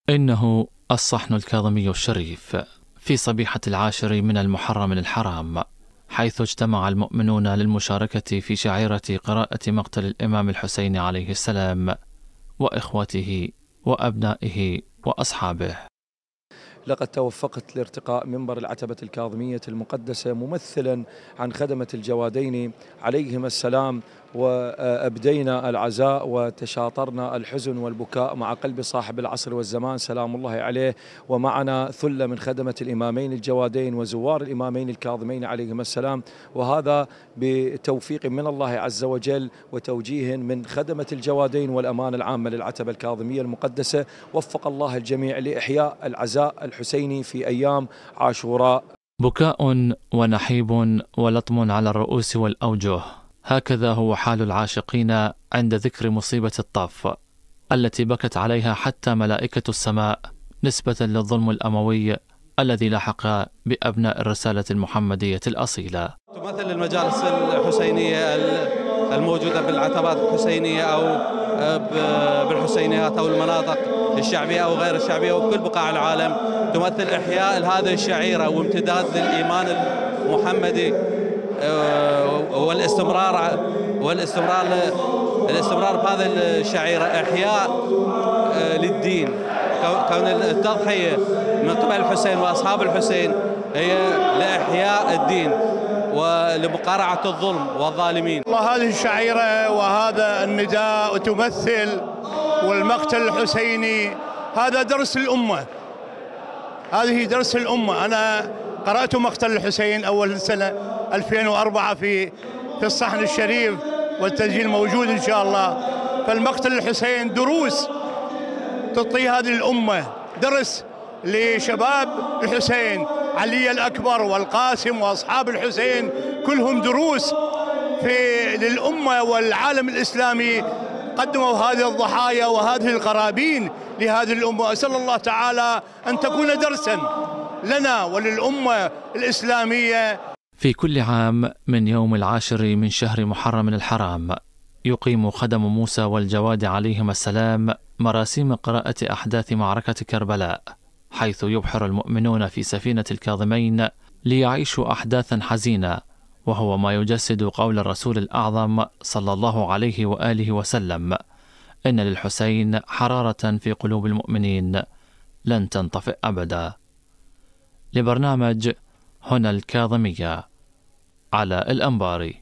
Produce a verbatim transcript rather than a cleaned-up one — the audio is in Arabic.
إنه الصحن الكاظمي الشريف في صبيحة العاشر من المحرم الحرام، حيث اجتمع المؤمنون للمشاركة في شعيرة قراءة مقتل الإمام الحسين عليه السلام وإخوته وأبنائه وأصحابه. لقد توفقت لارتقاء منبر العتبة الكاظمية المقدسة ممثلا عن خدمة الجوادين عليهما السلام، وأبدينا العزاء وتشاطرنا الحزن والبكاء مع قلب صاحب العصر والزمان سلام الله عليه، ومعنا ثلة من خدمة الإمامين الجوادين وزوار الإمامين الكاظمين عليهما السلام، وهذا بتوفيق من الله عز وجل وتوجيه من خدمة الجوادين والأمانة العامة للعتبة الكاظمية المقدسة. وفق الله الجميع لإحياء العزاء الحسيني في أيام عاشوراء. بكاء ونحيب ولطم على الرؤوس والأوجه، هكذا هو حال العاشقين عند ذكر مصيبة الطاف التي بكت عليها حتى ملائكة السماء نسبة للظلم الأموي الذي لحق بأبناء الرسالة المحمدية الأصيلة. تمثل المجالس الحسينية الموجودة بالعتبات الحسينية أو بالحسينيات أو المناطق الشعبية أو غير الشعبية وكل بقاع العالم، تمثل إحياء هذه الشعيرة وامتداد للإيمان المحمدي والاستمرار والاستمرار الاستمرار بهذه الشعيرة، إحياء للدين، كون التضحية من قبل الحسين وأصحاب الحسين هي لإحياء الدين ولمقارعة الظلم والظالمين. والله هذه الشعيرة وهذا النداء تمثل والمقتل الحسيني هذا درس الأمة، هذه درس الأمة. أنا قرأت مقتل الحسين أول سنة ألفين وأربعة في في الصحن الشريف والتسجيل موجود إن شاء الله. فالمقتل الحسين دروس تعطي هذه الأمة، درس لشباب الحسين علي الأكبر والقاسم وأصحاب الحسين كلهم دروس في للأمة والعالم الإسلامي. قدموا هذه الضحايا وهذه القرابين لهذه الأمة. أسأل الله تعالى أن تكون درسا لنا وللأمة الإسلامية. في كل عام من يوم العاشر من شهر محرم الحرام يقيم خدم موسى والجواد عليهما السلام مراسيم قراءة أحداث معركة كربلاء، حيث يبحر المؤمنون في سفينة الكاظمين ليعيشوا أحداثا حزينة، وهو ما يجسد قول الرسول الأعظم صلى الله عليه وآله وسلم: إن للحسين حرارة في قلوب المؤمنين لن تنطفئ أبدا. لبرنامج هنا الكاظمية على الأنباري.